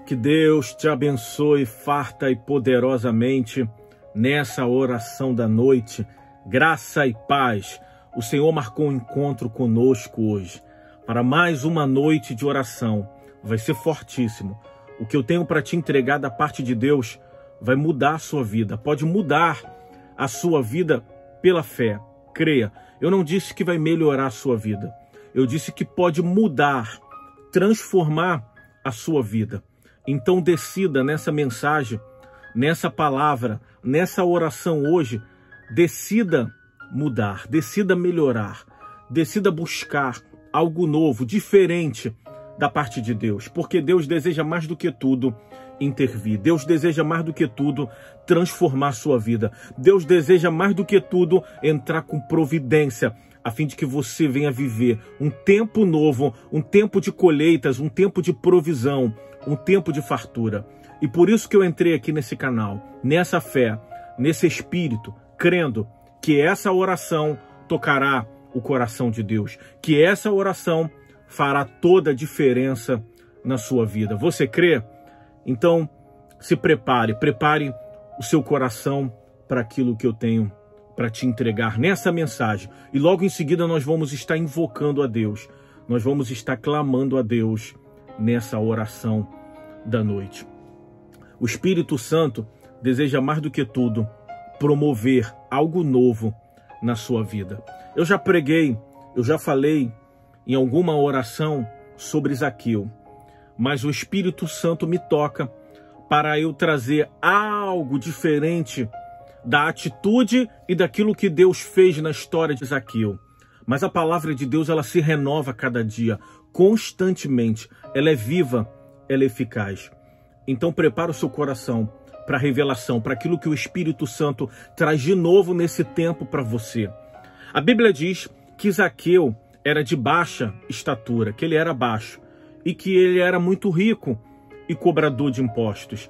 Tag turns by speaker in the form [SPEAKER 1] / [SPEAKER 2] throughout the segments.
[SPEAKER 1] Que Deus te abençoe farta e poderosamente nessa oração da noite. Graça e paz. O Senhor marcou um encontro conosco hoje para mais uma noite de oração. Vai ser fortíssimo. O que eu tenho para te entregar da parte de Deus vai mudar a sua vida. Pode mudar a sua vida pela fé. Creia. Eu não disse que vai melhorar a sua vida. Eu disse que pode mudar, transformar a sua vida. Então decida nessa mensagem, nessa palavra, nessa oração hoje, decida mudar, decida melhorar, decida buscar algo novo, diferente da parte de Deus. Porque Deus deseja mais do que tudo intervir. Deus deseja mais do que tudo transformar a sua vida. Deus deseja mais do que tudo entrar com providência, a fim de que você venha viver um tempo novo, um tempo de colheitas, um tempo de provisão, um tempo de fartura. E por isso que eu entrei aqui nesse canal, nessa fé, nesse espírito, crendo que essa oração tocará o coração de Deus, que essa oração fará toda a diferença na sua vida. Você crê? Então, se prepare o seu coração para aquilo que eu tenho para te entregar nessa mensagem. E logo em seguida nós vamos estar invocando a Deus. Nós vamos estar clamando a Deus nessa oração da noite. O Espírito Santo deseja mais do que tudo promover algo novo na sua vida. Eu já preguei, eu já falei em alguma oração sobre Zaqueu, mas o Espírito Santo me toca para eu trazer algo diferente da atitude e daquilo que Deus fez na história de Zaqueu. Mas a palavra de Deus, ela se renova a cada dia, constantemente. Ela é viva, ela é eficaz. Então prepara o seu coração para a revelação, para aquilo que o Espírito Santo traz de novo nesse tempo para você. A Bíblia diz que Zaqueu era de baixa estatura, que ele era baixo e que ele era muito rico e cobrador de impostos.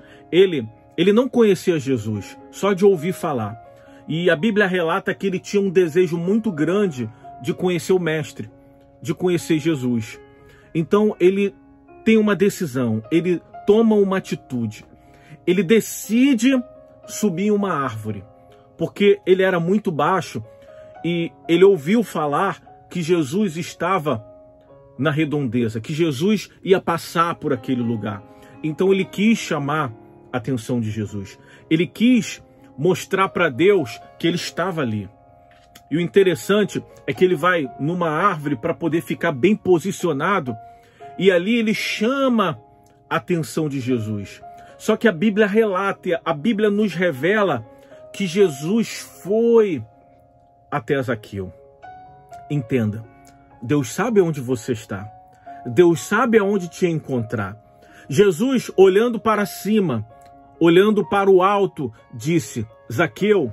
[SPEAKER 1] Ele não conhecia Jesus, só de ouvir falar. E a Bíblia relata que ele tinha um desejo muito grande de conhecer o Mestre, de conhecer Jesus. Então ele tem uma decisão, ele toma uma atitude. Ele decide subir em uma árvore, porque ele era muito baixo e ele ouviu falar que Jesus estava na redondeza, que Jesus ia passar por aquele lugar. Então ele quis chamar a atenção de Jesus. Ele quis mostrar para Deus que ele estava ali. E o interessante é que ele vai numa árvore para poder ficar bem posicionado e ali ele chama a atenção de Jesus. Só que a Bíblia relata, a Bíblia nos revela que Jesus foi até Zaqueu. Entenda, Deus sabe onde você está. Deus sabe aonde te encontrar. Jesus, olhando para cima, olhando para o alto, disse: Zaqueu,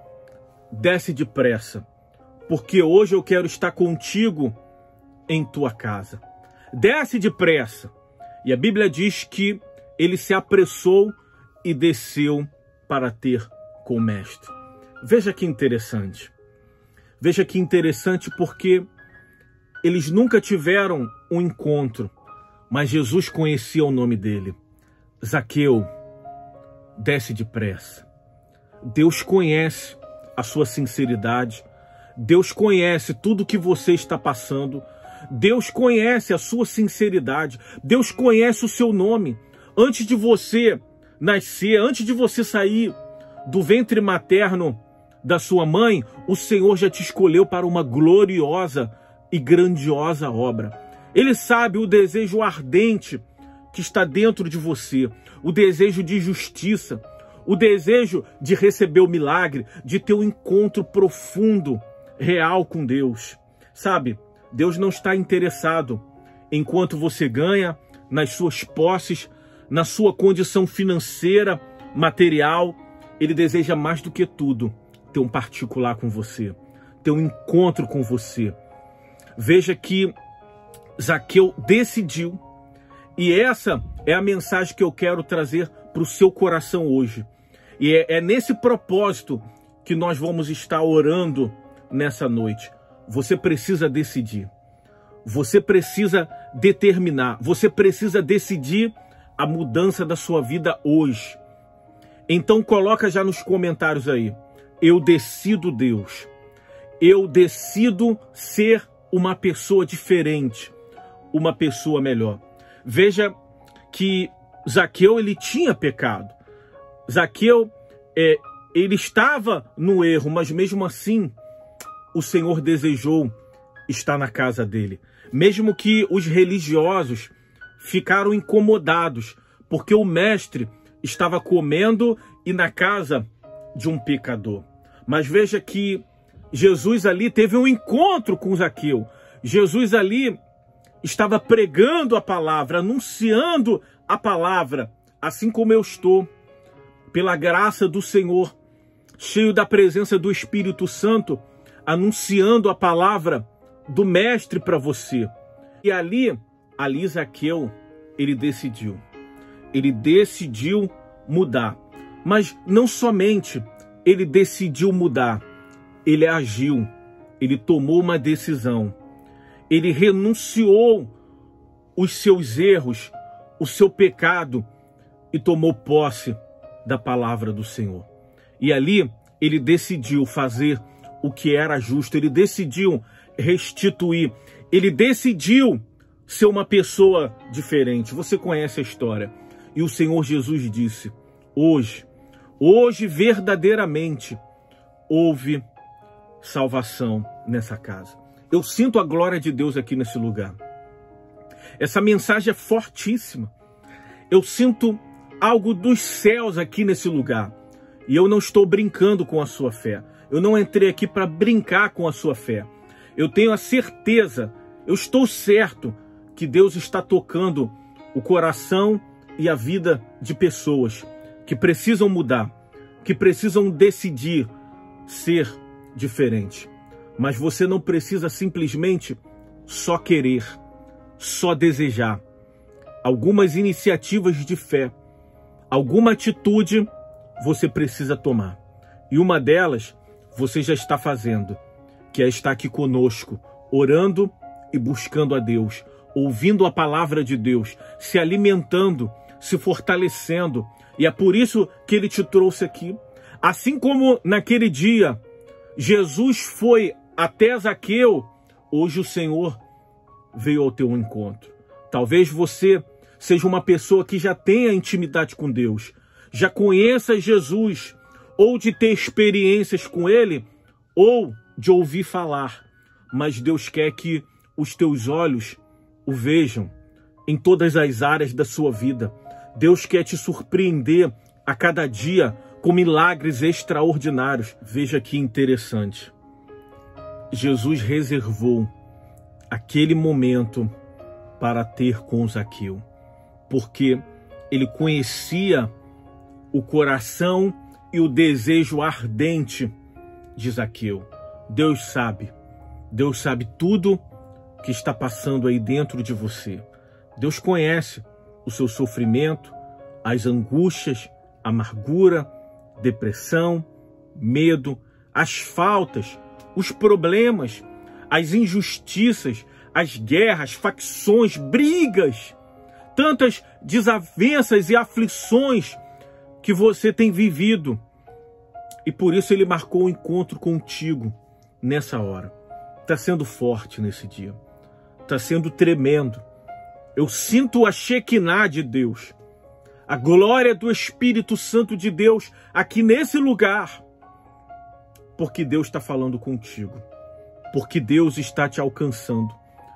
[SPEAKER 1] desce depressa, porque hoje eu quero estar contigo em tua casa. Desce depressa. E a Bíblia diz que ele se apressou e desceu para ter com o Mestre. Veja que interessante. Veja que interessante porque eles nunca tiveram um encontro, mas Jesus conhecia o nome dele. Zaqueu, desce depressa. Deus conhece a sua sinceridade. Deus conhece tudo que você está passando. Deus conhece a sua sinceridade. Deus conhece o seu nome. Antes de você nascer, antes de você sair do ventre materno da sua mãe, o Senhor já te escolheu para uma gloriosa e grandiosa obra. Ele sabe o desejo ardente que está dentro de você, o desejo de justiça, o desejo de receber o milagre, de ter um encontro profundo, real com Deus. Sabe, Deus não está interessado em quanto você ganha, nas suas posses, na sua condição financeira, material. Ele deseja mais do que tudo ter um particular com você, ter um encontro com você. Veja que Zaqueu decidiu, e essa é a mensagem que eu quero trazer para o seu coração hoje. E é nesse propósito que nós vamos estar orando nessa noite. Você precisa decidir. Você precisa determinar. Você precisa decidir a mudança da sua vida hoje. Então coloca já nos comentários aí: eu decido Deus. Eu decido ser uma pessoa diferente, uma pessoa melhor. Veja que Zaqueu, ele tinha pecado. Zaqueu, ele estava no erro, mas mesmo assim, o Senhor desejou estar na casa dele. Mesmo que os religiosos ficaram incomodados, porque o mestre estava comendo e na casa de um pecador. Mas veja que Jesus ali teve um encontro com Zaqueu. Jesus ali estava pregando a palavra, anunciando a palavra, assim como eu estou, pela graça do Senhor, cheio da presença do Espírito Santo, anunciando a palavra do Mestre para você. E ali Zaqueu, ele decidiu mudar. Mas não somente ele decidiu mudar, ele agiu, ele tomou uma decisão. Ele renunciou os seus erros, o seu pecado e tomou posse da palavra do Senhor. E ali ele decidiu fazer o que era justo, ele decidiu restituir, ele decidiu ser uma pessoa diferente. Você conhece a história. E o Senhor Jesus disse: hoje verdadeiramente houve salvação nessa casa. Eu sinto a glória de Deus aqui nesse lugar. Essa mensagem é fortíssima. Eu sinto algo dos céus aqui nesse lugar. E eu não estou brincando com a sua fé. Eu não entrei aqui para brincar com a sua fé. Eu tenho a certeza, eu estou certo que Deus está tocando o coração e a vida de pessoas que precisam mudar, que precisam decidir ser diferente. Mas você não precisa simplesmente só querer, só desejar. Algumas iniciativas de fé, alguma atitude você precisa tomar. E uma delas você já está fazendo, que é estar aqui conosco, orando e buscando a Deus, ouvindo a palavra de Deus, se alimentando, se fortalecendo. E é por isso que Ele te trouxe aqui. Assim como naquele dia Jesus foi até Zaqueu, hoje o Senhor veio ao teu encontro. Talvez você seja uma pessoa que já tenha intimidade com Deus, já conheça Jesus, ou de ter experiências com Ele, ou de ouvir falar. Mas Deus quer que os teus olhos o vejam em todas as áreas da sua vida. Deus quer te surpreender a cada dia com milagres extraordinários. Veja que interessante. Jesus reservou aquele momento para ter com Zaqueu, porque ele conhecia o coração e o desejo ardente de Zaqueu. Deus sabe tudo que está passando aí dentro de você. Deus conhece o seu sofrimento, as angústias, amargura, depressão, medo, as faltas, os problemas, as injustiças, as guerras, facções, brigas, tantas desavenças e aflições que você tem vivido. E por isso Ele marcou um encontro contigo nessa hora. Está sendo forte nesse dia. Está sendo tremendo. Eu sinto a Shekinah de Deus, a glória do Espírito Santo de Deus aqui nesse lugar. Porque Deus está falando contigo. Porque Deus está te alcançando.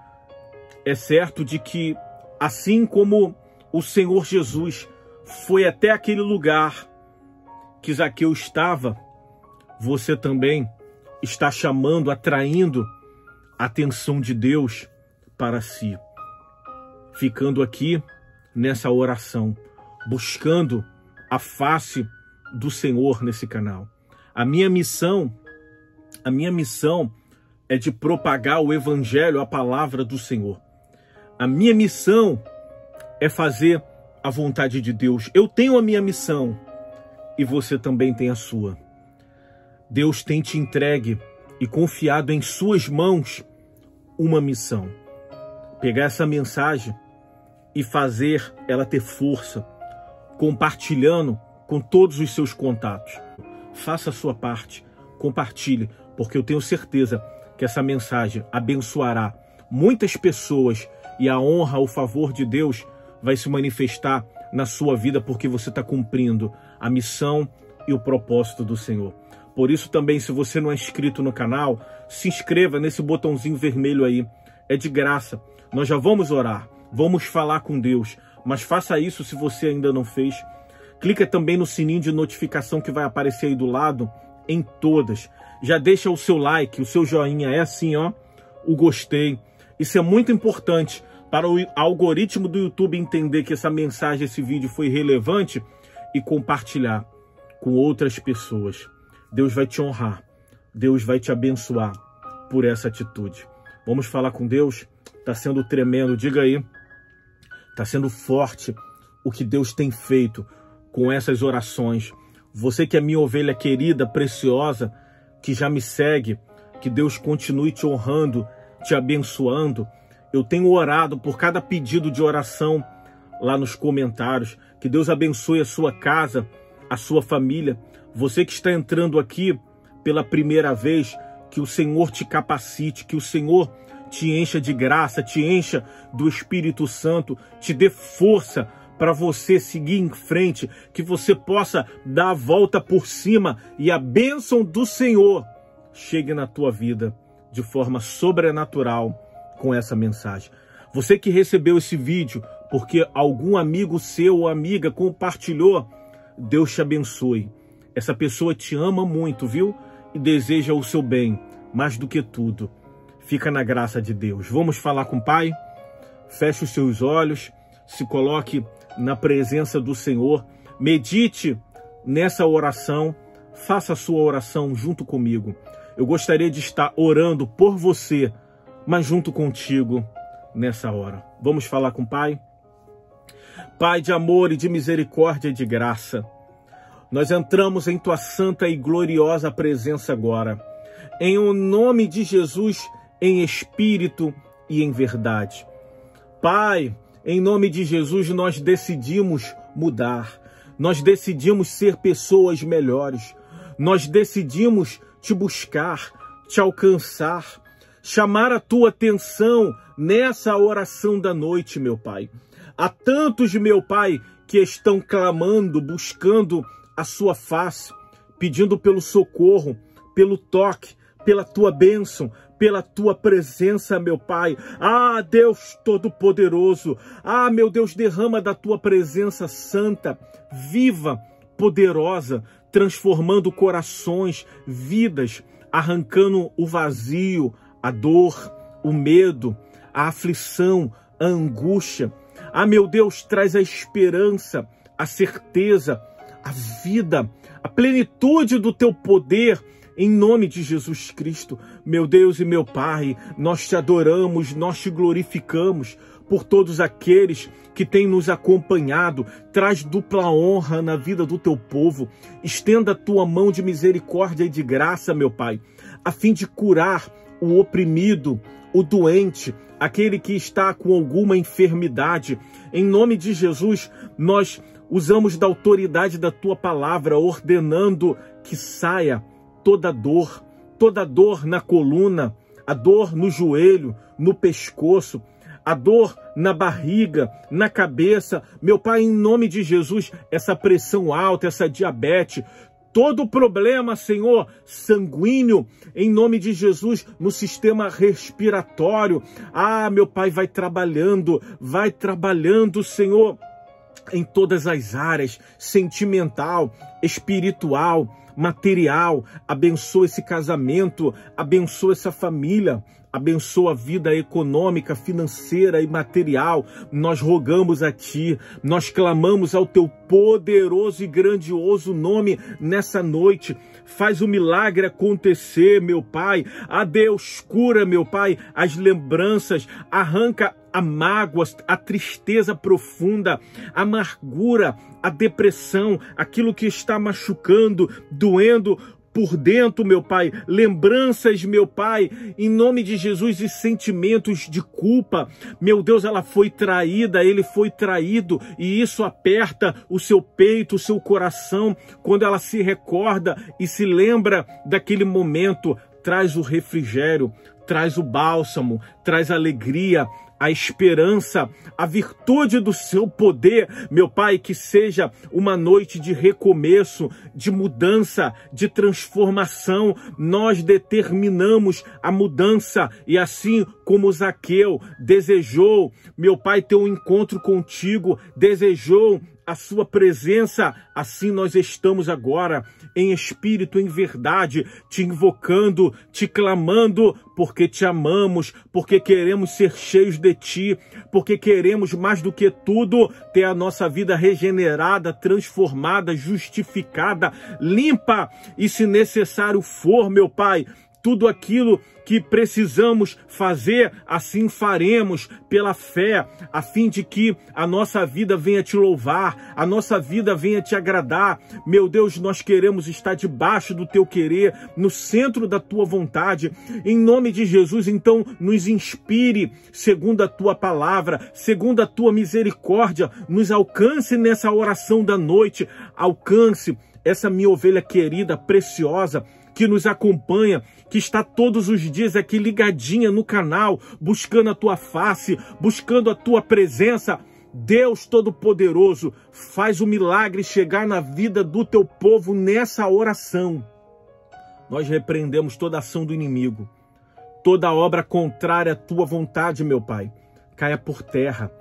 [SPEAKER 1] É certo de que, assim como o Senhor Jesus foi até aquele lugar que Zaqueu estava, você também está chamando, atraindo a atenção de Deus para si. Ficando aqui nessa oração, buscando a face do Senhor nesse canal. A minha missão é de propagar o Evangelho, a palavra do Senhor. A minha missão é fazer a vontade de Deus. Eu tenho a minha missão e você também tem a sua. Deus tem te entregue e confiado em suas mãos uma missão. Pegar essa mensagem e fazer ela ter força, compartilhando com todos os seus contatos. Faça a sua parte, compartilhe, porque eu tenho certeza que essa mensagem abençoará muitas pessoas e a honra, o favor de Deus vai se manifestar na sua vida, porque você está cumprindo a missão e o propósito do Senhor. Por isso também, se você não é inscrito no canal, se inscreva nesse botãozinho vermelho aí. É de graça. Nós já vamos orar, vamos falar com Deus, mas faça isso se você ainda não fez. Clica também no sininho de notificação que vai aparecer aí do lado, em todas. Já deixa o seu like, o seu joinha, é assim, ó, o gostei. Isso é muito importante para o algoritmo do YouTube entender que essa mensagem, esse vídeo foi relevante e compartilhar com outras pessoas. Deus vai te honrar, Deus vai te abençoar por essa atitude. Vamos falar com Deus? Está sendo tremendo, diga aí. Está sendo forte o que Deus tem feito com essas orações. Você que é minha ovelha querida, preciosa, que já me segue, que Deus continue te honrando, te abençoando. Eu tenho orado por cada pedido de oração lá nos comentários. Que Deus abençoe a sua casa, a sua família. Você que está entrando aqui pela primeira vez, que o Senhor te capacite, que o Senhor te encha de graça, te encha do Espírito Santo, te dê força para você seguir em frente, que você possa dar a volta por cima e a bênção do Senhor chegue na tua vida de forma sobrenatural com essa mensagem. Você que recebeu esse vídeo porque algum amigo seu ou amiga compartilhou, Deus te abençoe. Essa pessoa te ama muito, viu? E deseja o seu bem, mais do que tudo. Fica na graça de Deus. Vamos falar com o Pai? Feche os seus olhos, se coloque na presença do Senhor, medite nessa oração, faça a sua oração junto comigo. Eu gostaria de estar orando por você, mas junto contigo nessa hora. Vamos falar com o Pai? Pai de amor e de misericórdia e de graça, nós entramos em Tua santa e gloriosa presença agora, em o nome de Jesus, em espírito e em verdade. Pai, em nome de Jesus, nós decidimos mudar, nós decidimos ser pessoas melhores, nós decidimos Te buscar, Te alcançar, chamar a Tua atenção nessa oração da noite, meu Pai. Há tantos, meu Pai, que estão clamando, buscando a Sua face, pedindo pelo socorro, pelo toque, pela Tua bênção, pela Tua presença, meu Pai. Ah, Deus Todo-Poderoso, ah, meu Deus, derrama da Tua presença santa, viva, poderosa, transformando corações, vidas, arrancando o vazio, a dor, o medo, a aflição, a angústia. Ah, meu Deus, traz a esperança, a certeza, a vida, a plenitude do Teu poder, em nome de Jesus Cristo. Meu Deus e meu Pai, nós Te adoramos, nós Te glorificamos por todos aqueles que têm nos acompanhado. Traz dupla honra na vida do Teu povo. Estenda a Tua mão de misericórdia e de graça, meu Pai, a fim de curar o oprimido, o doente, aquele que está com alguma enfermidade. Em nome de Jesus, nós usamos da autoridade da Tua palavra, ordenando que saia toda dor na coluna, a dor no joelho, no pescoço, a dor na barriga, na cabeça. Meu Pai, em nome de Jesus, essa pressão alta, essa diabetes, todo problema, Senhor, sanguíneo, em nome de Jesus, no sistema respiratório. Ah, meu Pai, vai trabalhando, Senhor, em todas as áreas, sentimental, espiritual, material. Abençoa esse casamento, abençoa essa família, abençoa a vida econômica, financeira e material. Nós rogamos a Ti, nós clamamos ao Teu poderoso e grandioso nome nessa noite. Faz o milagre acontecer, meu Pai. A Deus, cura, meu Pai, as lembranças, arranca a mágoa, a tristeza profunda, a amargura, a depressão, aquilo que está machucando, doendo por dentro, meu Pai, lembranças, meu Pai, em nome de Jesus, e sentimentos de culpa. Meu Deus, ela foi traída, ele foi traído, e isso aperta o seu peito, o seu coração, quando ela se recorda e se lembra daquele momento. Traz o refrigério, traz o bálsamo, traz a alegria, a esperança, a virtude do seu poder, meu Pai, que seja uma noite de recomeço, de mudança, de transformação. Nós determinamos a mudança, e assim como Zaqueu desejou, meu Pai, ter um encontro contigo, desejou a sua presença, assim nós estamos agora em espírito, em verdade, te invocando, te clamando, porque te amamos, porque queremos ser cheios de ti, porque queremos mais do que tudo ter a nossa vida regenerada, transformada, justificada, limpa, e se necessário for, meu Pai, tudo aquilo que precisamos fazer, assim faremos pela fé, a fim de que a nossa vida venha te louvar, a nossa vida venha te agradar. Meu Deus, nós queremos estar debaixo do teu querer, no centro da tua vontade. Em nome de Jesus, então, nos inspire segundo a tua palavra, segundo a tua misericórdia, nos alcance nessa oração da noite, alcance essa minha ovelha querida, preciosa, que nos acompanha, que está todos os dias aqui ligadinha no canal, buscando a tua face, buscando a tua presença. Deus Todo-Poderoso, faz o milagre chegar na vida do teu povo nessa oração. Nós repreendemos toda ação do inimigo, toda obra contrária à tua vontade, meu Pai, caia por terra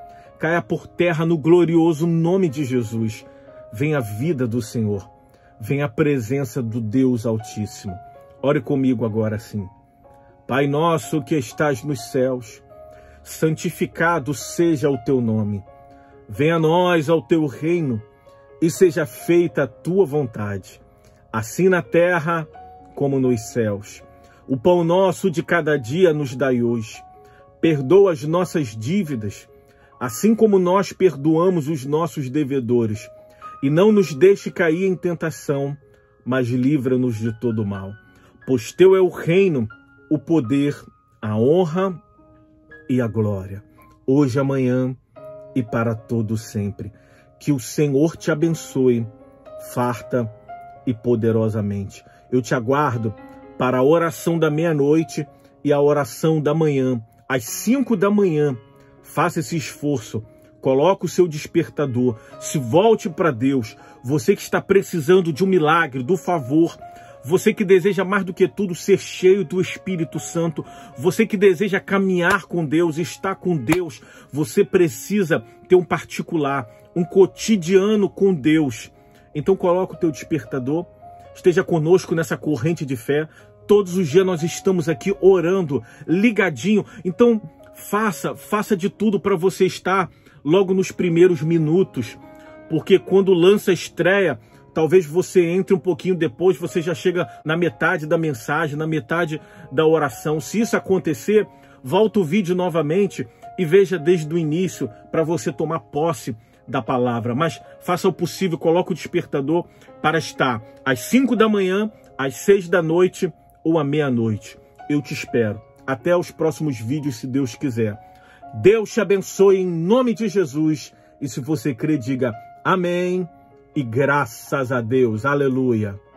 [SPEAKER 1] no glorioso nome de Jesus. Venha a vida do Senhor, venha a presença do Deus Altíssimo. Ore comigo agora assim. Pai nosso que estás nos céus, santificado seja o teu nome. Venha a nós ao teu reino e seja feita a tua vontade, assim na terra como nos céus. O pão nosso de cada dia nos dai hoje. Perdoa as nossas dívidas, assim como nós perdoamos os nossos devedores. E não nos deixe cair em tentação, mas livra-nos de todo mal. Pois teu é o reino, o poder, a honra e a glória, hoje, amanhã e para todo sempre. Que o Senhor te abençoe, farta e poderosamente. Eu te aguardo para a oração da meia-noite e a oração da manhã, às 5 da manhã. Faça esse esforço. Coloque o seu despertador, se volte para Deus. Você que está precisando de um milagre, do favor, você que deseja mais do que tudo ser cheio do Espírito Santo, você que deseja caminhar com Deus, estar com Deus, você precisa ter um particular, um cotidiano com Deus. Então coloque o teu despertador, esteja conosco nessa corrente de fé. Todos os dias nós estamos aqui orando, ligadinho. Então faça de tudo para você estar logo nos primeiros minutos, porque quando lança a estreia, talvez você entre um pouquinho depois, você já chega na metade da mensagem, na metade da oração. Se isso acontecer, volta o vídeo novamente e veja desde o início para você tomar posse da palavra. Mas faça o possível, coloque o despertador para estar às 5 da manhã, às 6 da noite ou à meia-noite. Eu te espero. Até os próximos vídeos, se Deus quiser. Deus te abençoe em nome de Jesus. E se você crê, diga amém e graças a Deus. Aleluia.